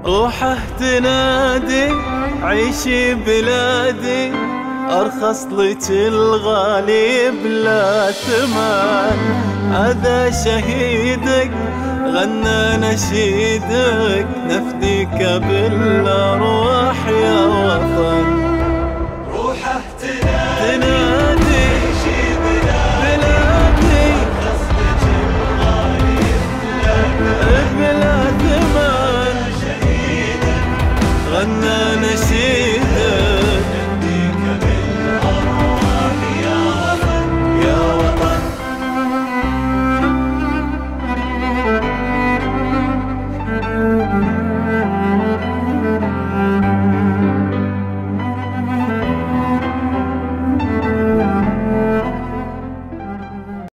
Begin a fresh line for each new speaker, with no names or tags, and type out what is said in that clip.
روحه تنادي عيشي بلادي، أرخص لك الغالي بلا ثمن. هذا شهيدك غنى نشيدك، نفديك بالأرواح يا وطن.